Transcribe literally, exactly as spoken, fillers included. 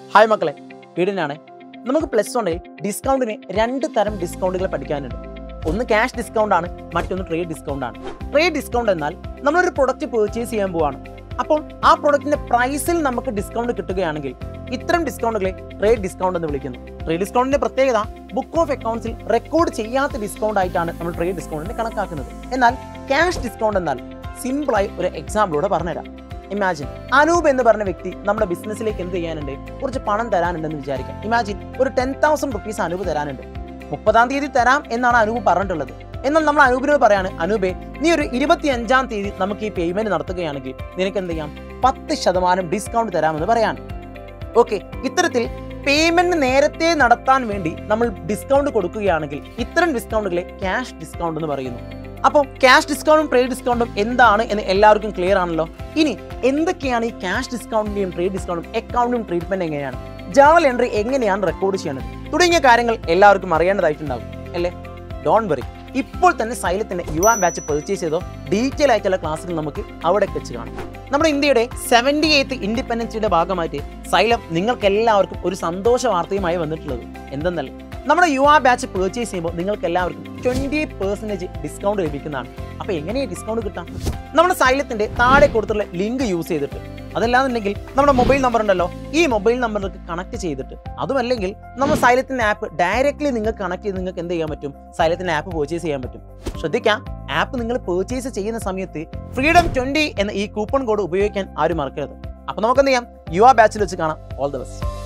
Hi മക്കളെ, വീടിനാണ്. നമുക്ക് plus വണ്ണിൽ ഡിസ്കൗണ്ടിന് രണ്ട് തരം ഡിസ്കൗണ്ടുകൾ പഠിക്കാനുണ്ട്. ഒന്ന് ക്യാഷ് ഡിസ്കൗണ്ട് ആണ്, മറ്റൊന്ന് ട്രേഡ് ഡിസ്കൗണ്ട് ആണ്. ട്രേഡ് ഡിസ്കൗണ്ട് എന്നാൽ നമ്മളൊരു പ്രൊഡക്റ്റ് പർച്ചേസ് ചെയ്യാൻ പോവാണ്. അപ്പോൾ ആ പ്രൊഡക്റ്റിന്റെ പ്രൈസിൽ നമുക്ക് ഡിസ്കൗണ്ട് കിട്ടുകയാണെങ്കിൽ ഇത്തരം ഡിസ്കൗണ്ടുകളെ ട്രേഡ് ഡിസ്കൗണ്ട് എന്ന് വിളിക്കുന്നു. ട്രേഡ് ഡിസ്കൗണ്ടിന്റെ പ്രത്യേകത ബുക്ക് ഓഫ് അക്കൗണ്ട്സിൽ റെക്കോർഡ് ചെയ്യാത്ത ഡിസ്കൗണ്ട് ആയിട്ടാണ് നമ്മൾ ട്രേഡ് ഡിസ്കൗണ്ടിനെ കണക്കാക്കുന്നത്. എന്നാൽ ക്യാഷ് ഡിസ്കൗണ്ട് എന്നാൽ സിമ്പിളായി ഒരു എക്സാമ്പിളോടെ പറഞ്ഞുതരാം. ഇമാജിൻ, അനൂപ് എന്ന് പറഞ്ഞ വ്യക്തി നമ്മുടെ ബിസിനസ്സിലേക്ക് എന്ത് ചെയ്യാനുണ്ട്, കുറച്ച് പണം തരാനുണ്ടെന്ന് വിചാരിക്കാം. ഇമാജിൻ, ഒരു ടെൻ തൗസൻഡ് റുപ്പീസ് അനൂപ് തരാനുണ്ട്. മുപ്പതാം തീയതി തരാം എന്നാണ് അനൂപ് പറഞ്ഞിട്ടുള്ളത്. എന്നാൽ നമ്മൾ അനൂപിനോട് പറയാണ്, അനൂപേ, നീ ഒരു ഇരുപത്തി അഞ്ചാം തീയതി നമുക്ക് ഈ പേയ്മെന്റ് നടത്തുകയാണെങ്കിൽ നിനക്ക് എന്ത് ചെയ്യാം, പത്ത് ശതമാനം ഡിസ്കൗണ്ട് തരാമെന്ന് പറയാണ്. ഓക്കെ, ഇത്തരത്തിൽ പേയ്മെന്റ് നേരത്തെ നടത്താൻ വേണ്ടി നമ്മൾ ഡിസ്കൗണ്ട് കൊടുക്കുകയാണെങ്കിൽ ഇത്തരം ഡിസ്കൗണ്ടുകളെ ക്യാഷ് ഡിസ്കൗണ്ട് എന്ന് പറയുന്നു. അപ്പോൾ ക്യാഷ് ഡിസ്കൗണ്ടും ട്രേഡ് ഡിസ്കൗണ്ടും എന്താണ് എന്ന് എല്ലാവർക്കും ക്ലിയർ ആണല്ലോ. ഇനി എന്തൊക്കെയാണ് ഈ ക്യാഷ് ഡിസ്കൗണ്ടിന്റെയും ട്രേഡ് ഡിസ്കൗണ്ടും അക്കൗണ്ടും ട്രീറ്റ്മെന്റ് എങ്ങനെയാണ്, ജേർണൽ എൻട്രി എങ്ങനെയാണ് റെക്കോർഡ് ചെയ്യേണ്ടത് തുടങ്ങിയ കാര്യങ്ങൾ എല്ലാവർക്കും അറിയേണ്ടതായിട്ടുണ്ടാകും അല്ലേ? ഡോൺ വറി, ഇപ്പോൾ തന്നെ സൈലത്തിന്റെ യുവ ബാച്ച് പർച്ചേസ് ചെയ്തോ ഡീറ്റെയിൽ ആയിട്ടുള്ള ക്ലാസ്സുകൾ നമുക്ക് അവിടെ വെച്ച് കാണാം. നമ്മുടെ ഇന്ത്യയുടെ സെവൻറ്റി എയ്ത്ത് ഇൻഡിപെൻഡൻസ് ഡേയുടെ ഭാഗമായിട്ട് സൈലം നിങ്ങൾക്ക് എല്ലാവർക്കും ഒരു സന്തോഷ വാർത്തയുമായി വന്നിട്ടുള്ളത് എന്തെന്നല്ല, നമ്മുടെ യുവ ബാച്ച് പർച്ചേസ് ചെയ്യുമ്പോൾ നിങ്ങൾക്ക് എല്ലാവർക്കും ട്വന്റി പെർസെന്റേജ് ഡിസ്കൗണ്ട് ലഭിക്കുന്നതാണ്. അപ്പോൾ എങ്ങനെയാണ് ഡിസ്കൗണ്ട് കിട്ടാം? നമ്മുടെ സൈലത്തിന്റെ താഴെ കൊടുത്തുള്ള ലിങ്ക് യൂസ് ചെയ്തിട്ട്, അതല്ലാന്നുണ്ടെങ്കിൽ നമ്മുടെ മൊബൈൽ നമ്പർ ഉണ്ടല്ലോ, ഈ മൊബൈൽ നമ്പറിലേക്ക് കണക്ട് ചെയ്തിട്ട്, അതുമല്ലെങ്കിൽ നമ്മൾ സൈലത്തിന്റെ ആപ്പ് ഡയറക്റ്റ്ലി നിങ്ങൾക്ക് കണക്ട് ചെയ്ത് നിങ്ങൾക്ക് എന്ത് ചെയ്യാൻ പറ്റും, സൈലത്തിന്റെ ആപ്പ് പർച്ചേസ് ചെയ്യാൻ പറ്റും. ശ്രദ്ധിക്കാം, ആപ്പ് നിങ്ങൾ പർച്ചേസ് ചെയ്യുന്ന സമയത്ത് ഫ്രീഡം ട്വന്റി എന്ന ഈ കൂപ്പൺ കോഡ് ഉപയോഗിക്കാൻ ആരും മറക്കരുത്. അപ്പോൾ നമുക്ക് എന്ത് ചെയ്യാം, യുവ ബാച്ചിൽ വെച്ച് കാണാം. All the best.